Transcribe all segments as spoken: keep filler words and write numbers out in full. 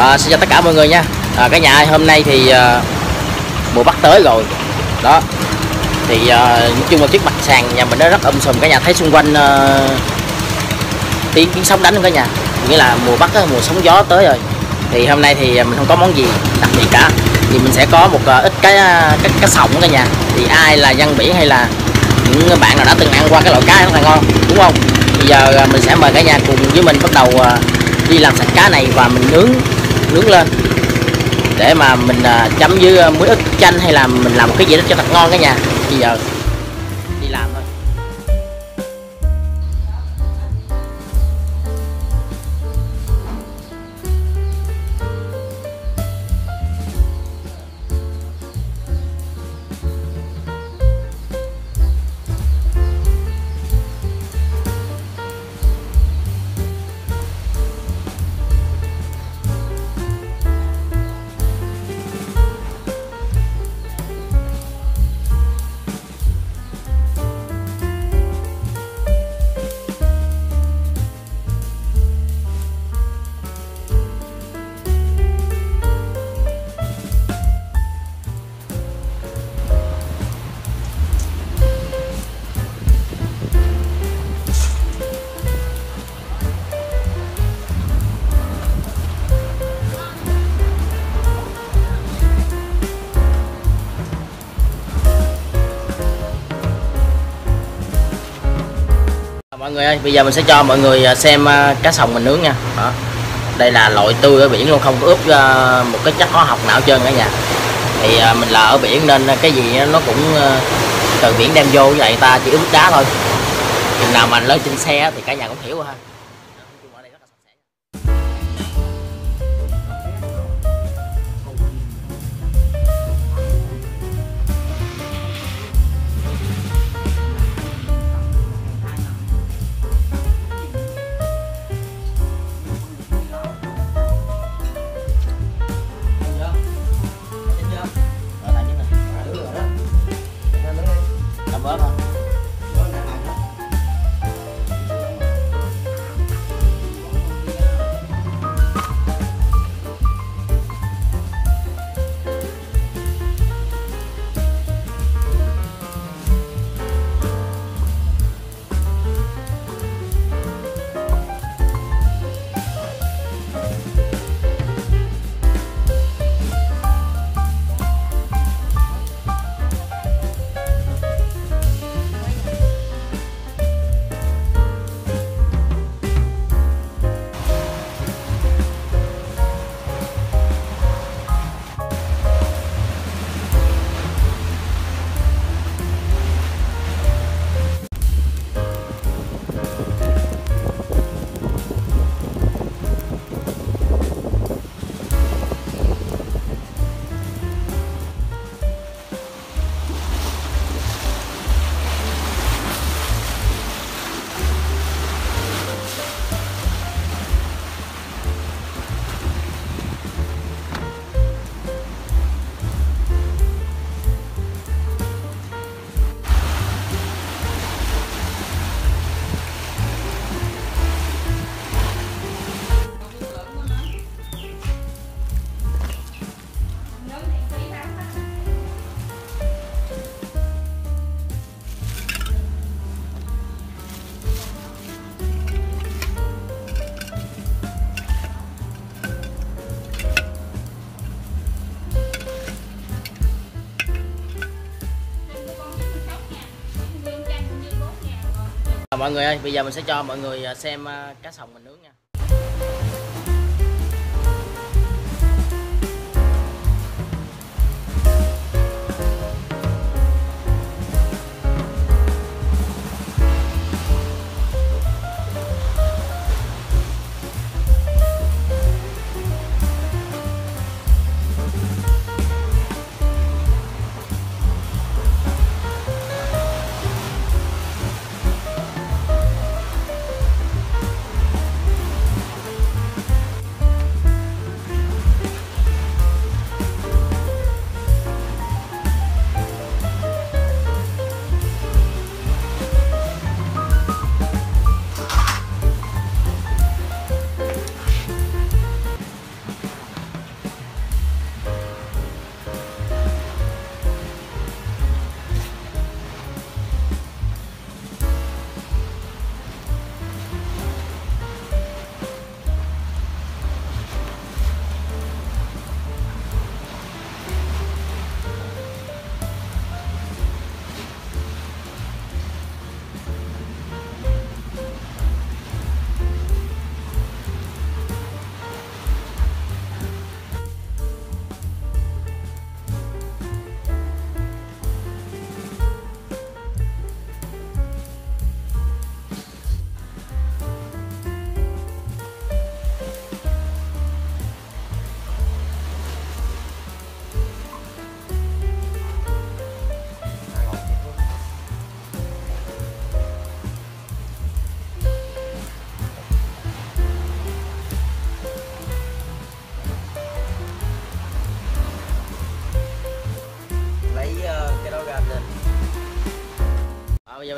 À, xin chào tất cả mọi người nha. À, cả nhà hôm nay thì à, mùa bắt tới rồi đó, thì à, nói chung là chiếc mặt sàn nhà mình nó rất um sùm. Cả nhà thấy xung quanh à, tiếng tiếng sóng đánh không cả nhà, nghĩa là mùa bắt á, mùa sóng gió tới rồi. Thì hôm nay thì mình không có món gì đặc biệt cả, thì mình sẽ có một uh, ít cái cái cá sòng cả nhà. Thì ai là dân biển hay là những bạn nào đã từng ăn qua cái loại cá rất là ngon, đúng không? Bây giờ uh, mình sẽ mời cả nhà cùng với mình bắt đầu uh, đi làm sạch cá này và mình nướng nướng lên để mà mình uh, chấm với uh, muối ức chanh, hay là mình làm một cái gì đó cho thật ngon cả nhà. Bây giờ đi làm thôi. Mọi người ơi, bây giờ mình sẽ cho mọi người xem cá sòng mình nướng nha. Đó. Đây là loại tươi ở biển luôn, không có ướp một cái chất hóa học nào hết trơn cả nhà. Thì mình là ở biển nên cái gì nó cũng từ biển đem vô, vậy người ta chỉ ướp đá thôi. Chừng nào mà lên trên xe thì cả nhà cũng hiểu ha. Bớt không? Mọi người ơi, bây giờ mình sẽ cho mọi người xem cá sòng mình nướng nha.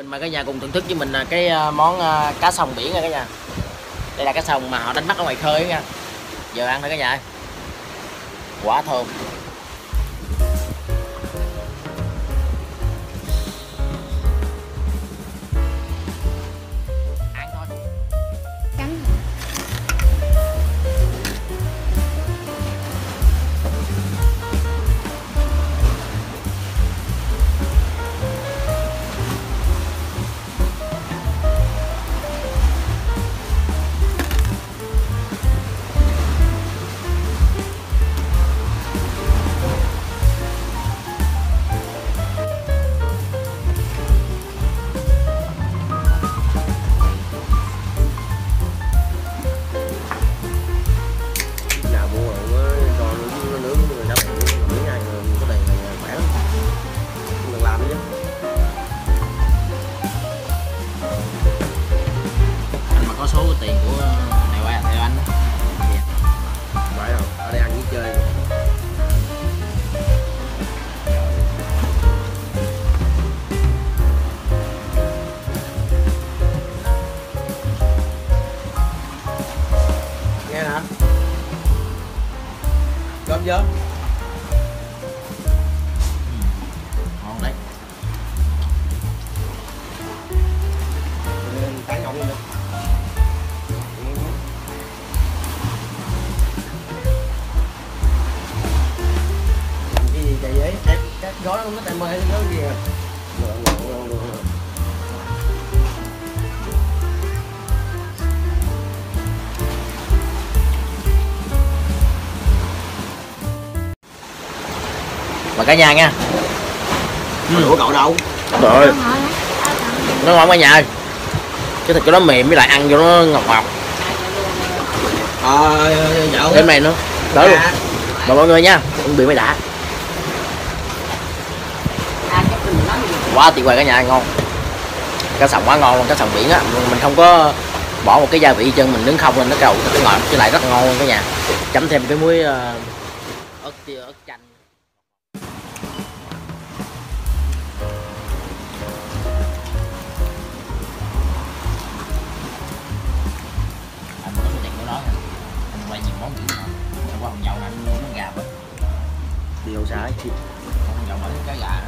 Mời cả nhà cùng thưởng thức với mình cái món cá sồng biển nha cả nhà. Đây là cá sồng mà họ đánh bắt ở ngoài khơi nha. Giờ ăn thôi cả nhà. Quá thơm. Ăn thôi. Cắn. Tiền của này qua theo anh đó. Phải không? Ở đây ăn với chơi. Nghe hả? Cơm chưa? Ngon đấy. Tán nhậu luôn đi. Vậy ấy, em các gói nó không có tem mê nó gì à. Mời cả nhà nha. Ừ. Ủa cậu đâu? Rồi. Nó ngon cả nhà ơi. Cái thịt của nó mềm với lại ăn vô nó ngọt ngọt. Ờ nhậu. Thêm này nữa. Đó luôn. Mời mọi người nha. Chuẩn bị mới đã. Quá tuyệt vời cả nhà, ngon. Cá sồng quá ngon luôn, cá sồng biển á, mình không có bỏ một cái gia vị chân, mình nướng không lên nó cầu nó ngọt chứ lại rất ngon luôn cả nhà. Chấm thêm cái muối uh, ớt tiêu, ớt chanh. Anh có cái tiền của nó nha. Anh quay nhiều món biển ngon. Anh qua hồng dầu anh mua nó gà bớt. Điều sải. Hồng dầu mở cái gà.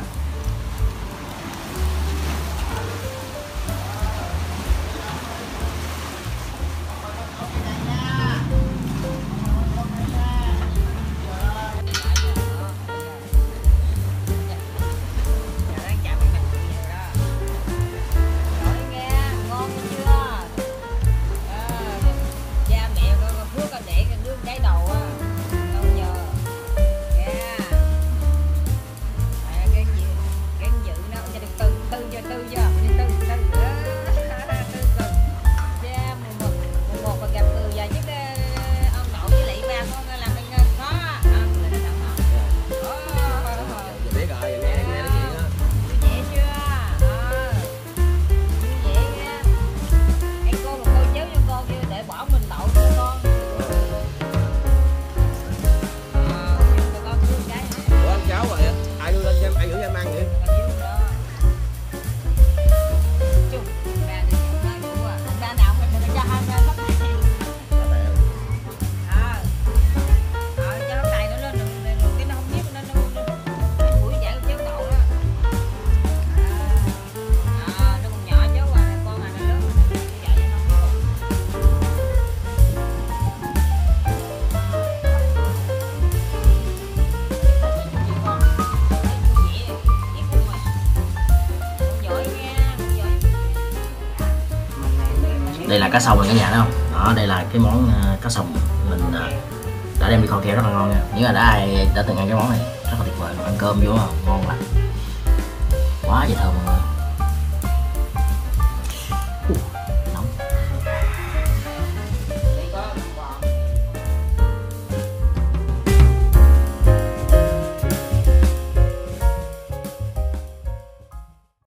Đây là cá sồng này cả nhà thấy không? Đó, đây là cái món uh, cá sồng mình uh, đã đem đi kho keo rất là ngon nha. Nếu mà đã ai đã từng ăn cái món này rất là tuyệt vời, ăn cơm vô ngon lắm, quá vậy thơm mọi người.